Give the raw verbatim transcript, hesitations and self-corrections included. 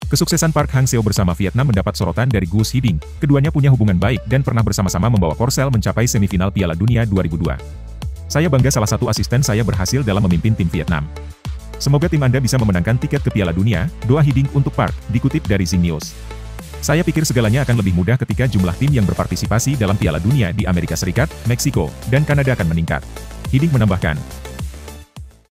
Kesuksesan Park Hang-seo bersama Vietnam mendapat sorotan dari Gus Hiding. Keduanya punya hubungan baik dan pernah bersama-sama membawa Korsel mencapai semifinal Piala Dunia dua ribu dua. Saya bangga salah satu asisten saya berhasil dalam memimpin tim Vietnam. Semoga tim Anda bisa memenangkan tiket ke Piala Dunia, doa Hiding untuk Park, dikutip dari Zing News. Saya pikir segalanya akan lebih mudah ketika jumlah tim yang berpartisipasi dalam Piala Dunia di Amerika Serikat, Meksiko, dan Kanada akan meningkat. Hiding menambahkan.